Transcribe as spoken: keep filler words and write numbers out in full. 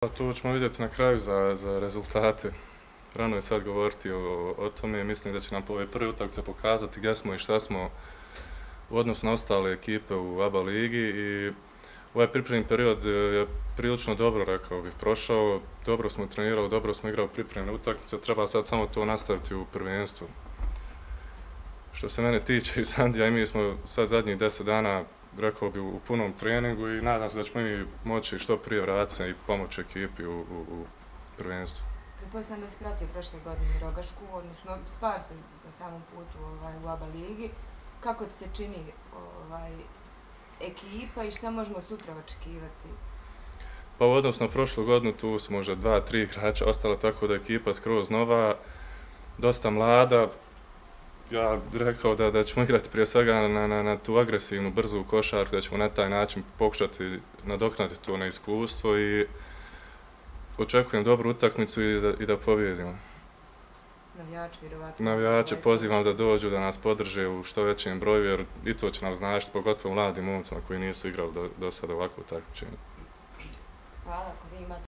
Tu ćemo vidjeti na kraju za, za rezultate. Rano je sad govoriti o, o tome. Mislim da će nam ove prve utakmice pokazati gdje smo i šta smo u odnosu na ostale ekipe u A B A ligi. I ovaj pripremni period je prilično dobro, rekao bih, prošao. Dobro smo trenirali, dobro smo igrali pripremne utakmice. Treba sad samo to nastaviti u prvenstvu. Što se mene tiče i Sandija, i mi smo sad zadnjih deset dana, rekao bi, u punom treningu i nadam se da ćemo i moći što prije vratiti se i pomoći ekipi u, u, u prvenstvu. Pretpostavljam da si pratio prošle godine Rogašku, odnosno spar se na samom putu ovaj, u A B A ligi. Kako ti se čini ovaj, ekipa i šta možemo sutra očekivati? Pa u odnosu na prošlu godinu tu su možda dva, tri igrača ostala, tako da je ekipa skroz nova, dosta mlada. Ja bih rekao da, da ćemo igrati prije svega na, na, na tu agresivnu, brzu košarku, da ćemo na taj način pokušati nadoknaditi to neiskustvo i očekujem dobru utakmicu i da, i da pobijedimo. Navijači vjerovatno. Navijače pozivam da dođu, da nas podrže u što većem broju, jer i to će nam značiti, pogotovo mladim momcima koji nisu igrali do, do sada ovakvo takmičenje. Hvala, ako vi imate